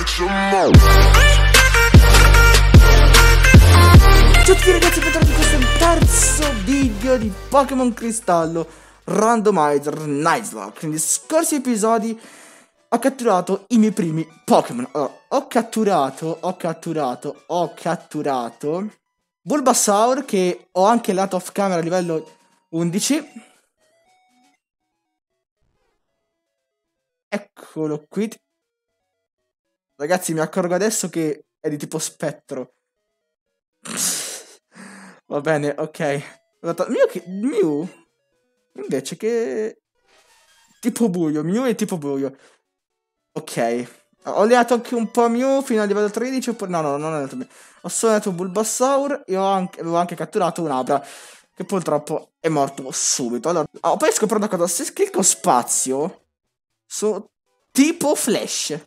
Ciao a tutti ragazzi, bentornati in questo terzo video di Pokémon Cristallo Randomizer Nuzlocke. Negli scorsi episodi ho catturato i miei primi Pokémon. Allora, ho catturato Bulbasaur, che ho anche lato off camera a livello 11. Eccolo qui. Ragazzi, mi accorgo adesso che è di tipo spettro. Va bene, ok. Mew invece che tipo buio. Mew è tipo buio. Ok. Ho leato anche un po' Mew fino al livello 13. No, non ho leato Mew. Ho solo leato Bulbasaur e avevo anche catturato un Abra, che purtroppo è morto subito. Allora, poi ho scoperto una cosa. Se clicco spazio su tipo Flash,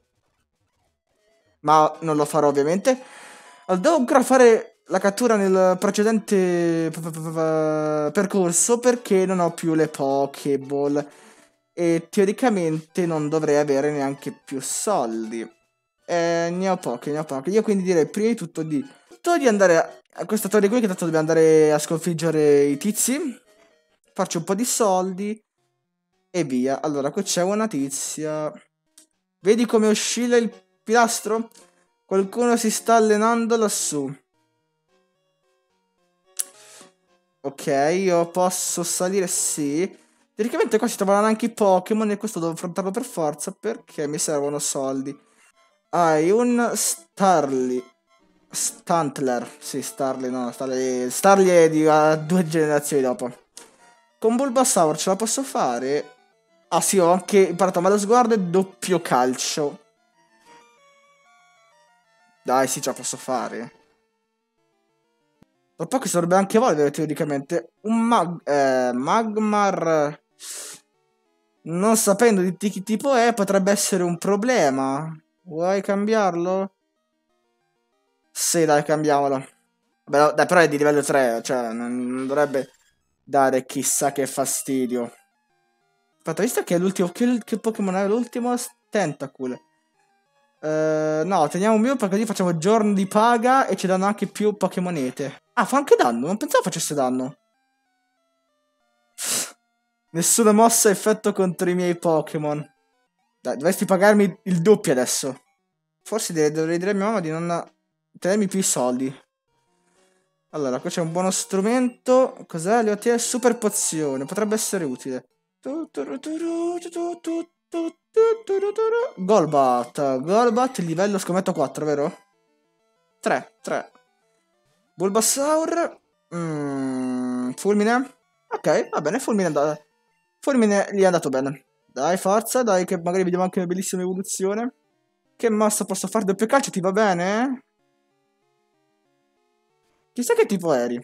ma non lo farò ovviamente. Allora, devo ancora fare la cattura nel precedente percorso perché non ho più le Pokéball e teoricamente non dovrei avere neanche più soldi. Ne ho poche. Io quindi direi prima di tutto di andare a questa torre qui, che tanto dobbiamo andare a sconfiggere i tizi. Farci un po' di soldi e via. Allora, qui c'è una tizia. Vedi come oscilla il pilastro? Qualcuno si sta allenando lassù. Ok, io posso salire, sì. Teoricamente qua si trovano anche i Pokémon e questo devo affrontarlo per forza perché mi servono soldi. Hai un Stantler. Sì, Starly, no, Starly è di 2 generazioni dopo. Con Bulbasaur ce la posso fare? Ah sì, ho anche imparato a malo sguardo e doppio calcio. Dai, sì, ce la posso fare. Tra poco si dovrebbe anche evolvere teoricamente. Un Magmar, non sapendo di che tipo è, potrebbe essere un problema. Vuoi cambiarlo? Sì, dai, cambiamolo. Beh, dai, però è di livello 3, cioè non dovrebbe dare chissà che fastidio. Aspetta, visto che è l'ultimo. Che Pokémon è l'ultimo? Tentacool. No, teniamo un mio perché così facciamo giorno di paga e ci danno anche più Pokémonete. Ah, fa anche danno, non pensavo facesse danno. Nessuna mossa effetto contro i miei Pokémon. Dai, dovresti pagarmi il doppio adesso. Forse dovrei dire a mia mamma di non tenermi più i soldi. Allora, qui c'è un buono strumento. Cos'è? Le ottiene super pozione. Potrebbe essere utile. Golbat, livello scommetto 4, vero? 3. Bulbasaur. Fulmine. Ok, va bene, Fulmine gli è andato bene. Dai, forza, dai, che magari vediamo anche una bellissima evoluzione. Che mossa posso fare? Doppio calcio, ti va bene? Chissà che tipo eri.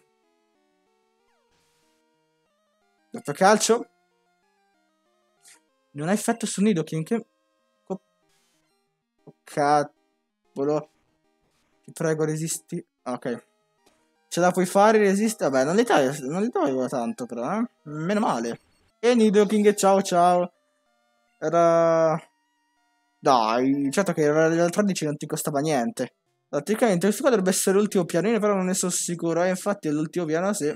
Doppio calcio. Non ha effetto su Nidoking. Che... Oh, cavolo. Ti prego, resisti. Ok. Ce la puoi fare, resiste? Vabbè, non li toglie tanto, però, eh. Meno male. E Nidoking, ciao ciao. Era... Dai, certo che era livello 13 non ti costava niente. Praticamente questo qua dovrebbe essere l'ultimo piano, io però non ne sono sicuro, infatti è l'ultimo piano, sì.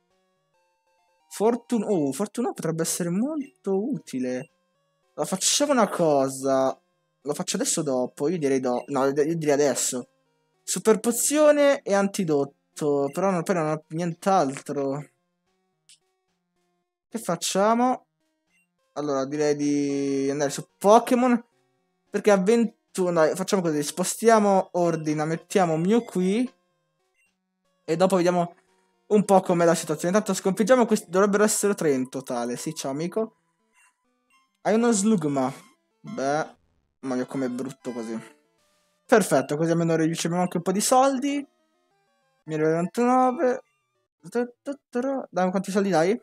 Fortuna potrebbe essere molto utile. La facciamo una cosa. Lo faccio adesso o dopo? Io direi no, io direi adesso. Super pozione e antidotto. Però poi non ho nient'altro. Che facciamo? Allora, direi di andare su Pokémon. Perché a 21... Dai, facciamo così. Spostiamo ordina, mettiamo Mew qui. E dopo vediamo un po' com'è la situazione. Intanto sconfiggiamo questi. Dovrebbero essere 3 in totale. Sì, ciao amico. Hai uno Slugma. Beh, ma com'è brutto così. Perfetto, così almeno riceviamo anche un po' di soldi. 1029. Dai, quanti soldi dai?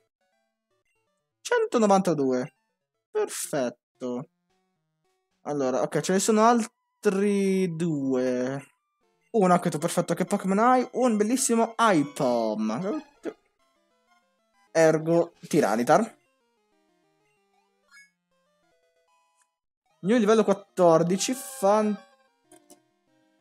192. Perfetto. Allora, ok, ce ne sono altri 2. Uno anche tu, perfetto. Che Pokémon hai? Un bellissimo Aipom. Ergo Tiranitar. New livello 14.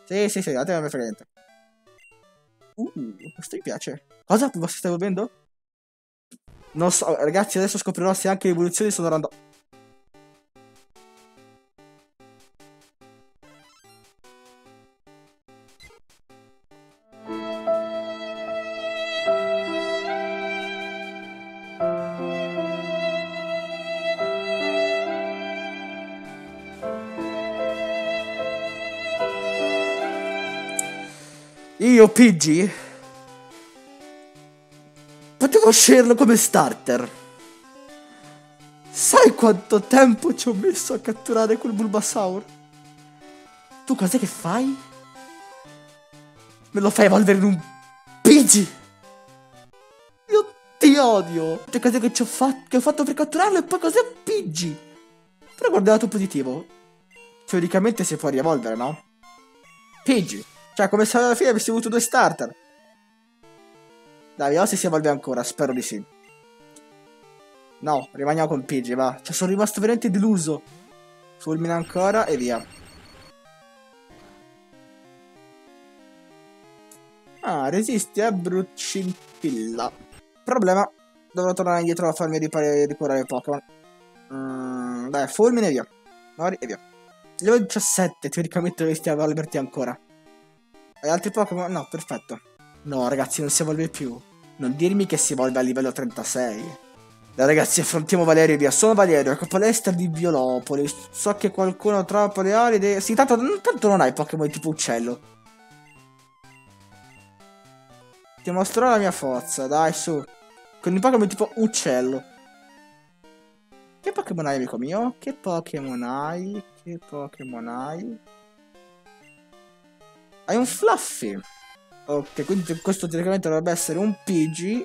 Sì, a te non mi frega niente. Questo mi piace. Cosa? Puma si sta evolvendo? Non so, ragazzi, adesso scoprirò se anche le evoluzioni sono random. Io, Pidgey, potevo sceglierlo come starter. Sai quanto tempo ci ho messo a catturare quel Bulbasaur? Tu cos'è che fai? Me lo fai evolvere in un Pidgey! Io ti odio! Che cos'è che che ho fatto per catturarlo e poi cos'è un Pidgey? Però guarda il lato positivo. Teoricamente si può rievolvere, no? Pidgey! Cioè, come se alla fine avessi avuto 2 starter. Dai, vediamo se si evolve ancora, spero di sì. No, rimaniamo con Pidgey, va. Cioè, sono rimasto veramente deluso. Fulmina ancora e via. Ah, resisti a Bruccintilla. Problema. Dovrò tornare indietro a farmi ricurare il Pokémon. Dai, fulmine e via. Mori e via. Livello 17, teoricamente dovresti evolverti ancora. Hai altri Pokémon? No, perfetto. No, ragazzi, non si evolve più. Non dirmi che si evolve a livello 36. Dai, ragazzi, affrontiamo Valerio e via. Sono Valerio, ecco palestra di Violopoli. So che qualcuno troppo le ali. Sì, tanto non hai Pokémon tipo uccello. Ti mostrerò la mia forza, dai, su. Con i Pokémon tipo uccello. Che Pokémon hai, amico mio? Che Pokémon hai? Che Pokémon hai? Hai un Fluffy. Ok, quindi questo teoricamente dovrebbe essere un Pidgey.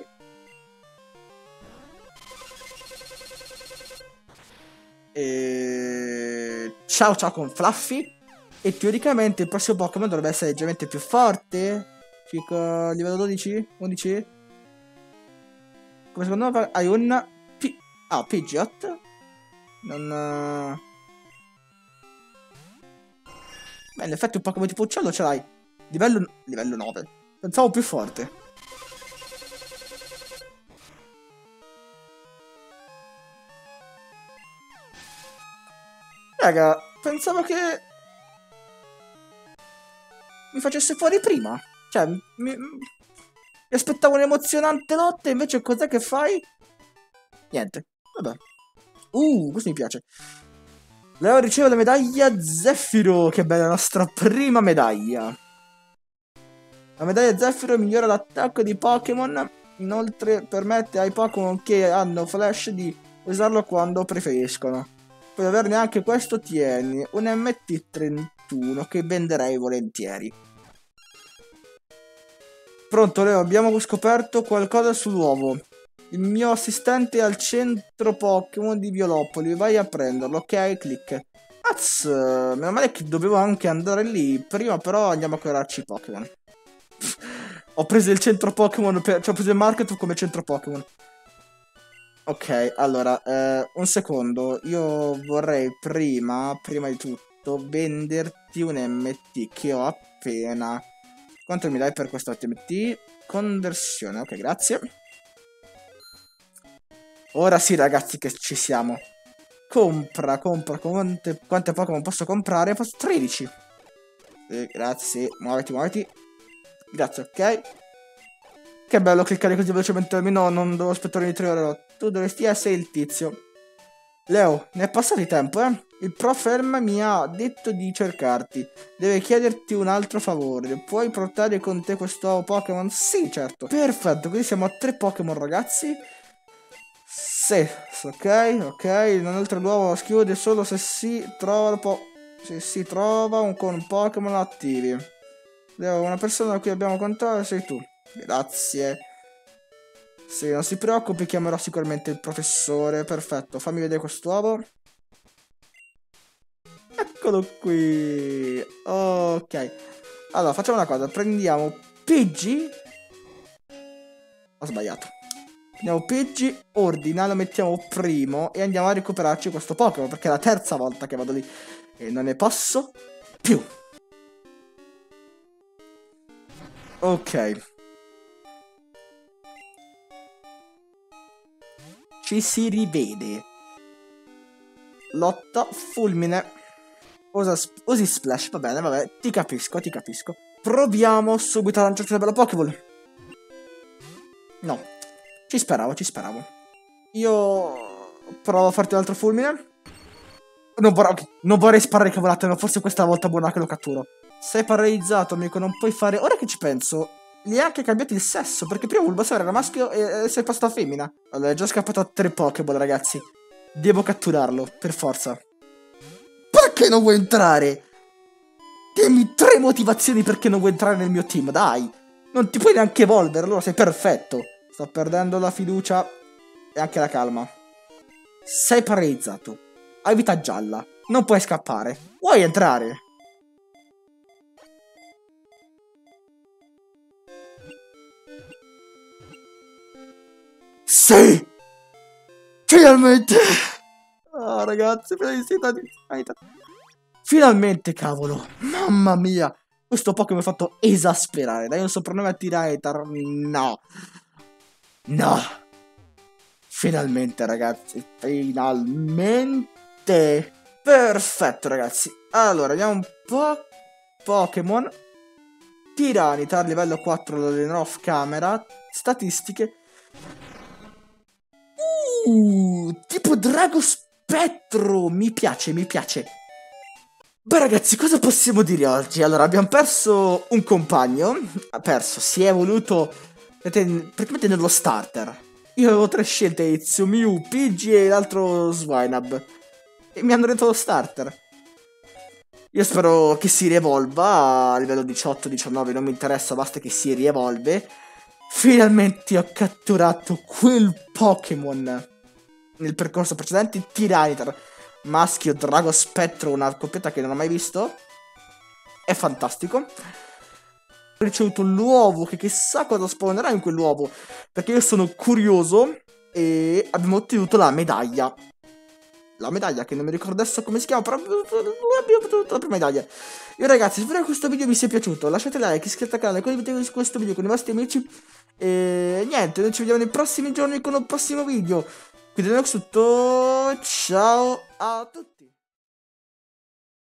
Ciao con Fluffy. E teoricamente il prossimo Pokémon dovrebbe essere leggermente più forte. Fico livello 12? 11? Come secondo me hai un Pidgeot. Non... Beh, in effetti un Pokémon tipo uccello ce l'hai. Livello 9. Pensavo più forte. Raga, pensavo che mi facesse fuori prima. Cioè, mi aspettavo un'emozionante lotta e invece cos'è che fai? Niente. Vabbè. Questo mi piace. Leo riceve la medaglia Zeffiro. Che bella, la nostra prima medaglia. La medaglia Zeffiro migliora l'attacco di Pokémon. Inoltre permette ai Pokémon che hanno Flash di usarlo quando preferiscono. Puoi averne anche questo, tieni. Un MT31 che venderei volentieri. Pronto Leo, abbiamo scoperto qualcosa sull'uovo. Il mio assistente è al centro Pokémon di Violopoli, vai a prenderlo, ok? Clic. Meno male che dovevo anche andare lì. Prima però andiamo a curarci i Pokémon. Ho preso il centro Pokémon, cioè ho preso il market come centro Pokémon. Ok, allora, un secondo. Io vorrei prima di tutto, venderti un MT che ho appena. Quanto mi dai per questo MT? Conversione, ok, grazie. Ora sì, ragazzi, che ci siamo. Compra. Quante Pokémon posso comprare? 13. Grazie, muoviti. Grazie, ok. Che bello cliccare così velocemente, almeno non devo aspettare di 3 ore. Tu dovresti essere il tizio. Leo, ne è passato di tempo, eh? Il prof Elm mi ha detto di cercarti. Deve chiederti un altro favore. Puoi portare con te questo Pokémon? Sì, certo. Perfetto, quindi siamo a 3 Pokémon, ragazzi. Sì, ok. Inoltre l'uovo schiude solo se si trova con Pokémon attivi. Leo, una persona a cui abbiamo contato sei tu. Grazie. Sì, non si preoccupi, chiamerò sicuramente il professore. Perfetto, fammi vedere quest'uovo. Eccolo qui. Ok. Allora, facciamo una cosa. Prendiamo Pidgey. Ho sbagliato. Prendiamo Pidgey, ordina, lo mettiamo primo e andiamo a recuperarci questo Pokémon, perché è la terza volta che vado lì. E non ne posso più. Ok. Ci si rivede. Lotta, fulmine. Usi splash, va bene, vabbè, ti capisco, ti capisco. Proviamo subito a lanciarci una bella Pokéball. No, ci speravo, ci speravo. Io provo a farti un altro fulmine. Non vorrei sparare cavolate, ma forse questa volta buona che lo catturo. Sei paralizzato, amico, non puoi fare... Ora che ci penso, gli hai anche cambiato il sesso, perché prima Bulbasaur era maschio e sei passato a femmina. Allora, è già scappato a 3 Pokéball, ragazzi. Devo catturarlo, per forza. Perché non vuoi entrare? Dimmi 3 motivazioni perché non vuoi entrare nel mio team, dai. Non ti puoi neanche evolvere, allora sei perfetto. Sto perdendo la fiducia e anche la calma. Sei paralizzato. Hai vita gialla. Non puoi scappare. Vuoi entrare? Sì! Finalmente! Ah, ragazzi, felicità di... Finalmente, cavolo! Mamma mia! Questo Pokémon mi ha fatto esasperare. Dai un soprannome a Tyranitar. No! No! Finalmente, ragazzi. Finalmente! Perfetto, ragazzi. Allora, vediamo un po'. Pokémon. Tyranitar, livello 4, lo allenerò off camera. Statistiche. Tipo Drago Spettro. Mi piace, mi piace. Beh ragazzi, cosa possiamo dire oggi? Allora, abbiamo perso un compagno, si è evoluto praticamente nello starter. Io avevo 3 scelte, Ezio, Mew, Pidgey e l'altro Swinub. E mi hanno detto lo starter. Io spero che si rievolva a livello 18-19, non mi interessa, basta che si rievolve. Finalmente ho catturato quel Pokémon nel percorso precedente, Tyranitar. Maschio Drago Spettro, una coppietta che non ho mai visto. È fantastico. Ho ricevuto l'uovo, che chissà cosa spawnerà in quell'uovo, perché io sono curioso. E abbiamo ottenuto la medaglia. La medaglia che non mi ricordo adesso come si chiama, però abbiamo ottenuto la prima medaglia. Io ragazzi, spero che questo video vi sia piaciuto. Lasciate like, iscrivetevi al canale, condividete questo video con i vostri amici. E niente, noi ci vediamo nei prossimi giorni con un prossimo video. Quindi è tutto, ciao a tutti.